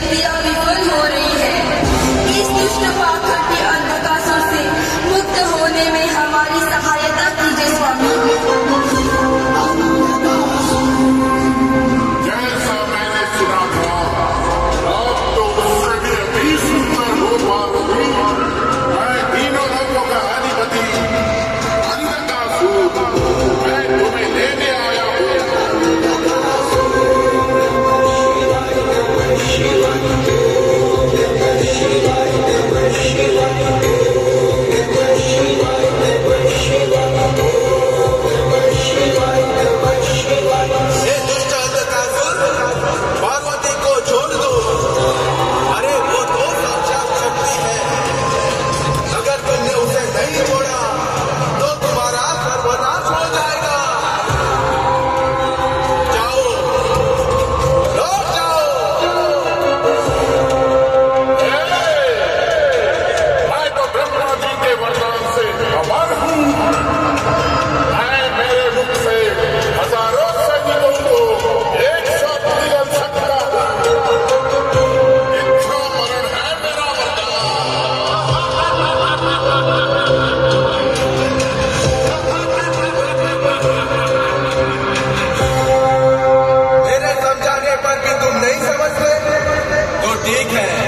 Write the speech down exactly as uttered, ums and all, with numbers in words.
क्रिया विफल हो रही है। इस दुष्ट पाखंड के अंधकासुर से मुक्त होने में हमारी सहायता कीजिए स्वामी। जैसा मैंने सुना था, अब तो उससे भी अति सुंदर हो पार्वती। मैं तीनों लोगों का अधिपति अंधकासुर, मैं तुम्हें लेने आया हूँ। पार्वती को छोड़ दो। अरे वो तो साक्षात शक्ति है। अगर तुमने उसे नहीं छोड़ा तो तुम्हारा सर्वनाश हो जाएगा। जाओ, लौट जाओ। मैं तो ब्रह्मा जी के वरदान से अमर हूँ। मैं मेरे मुख से हजारों सैनिकों को एक साथ निगल सकता हूँ। इच्छा मरण है मेरा वरदान। मेरे समझाने पर भी तुम नहीं समझते तो ठीक है।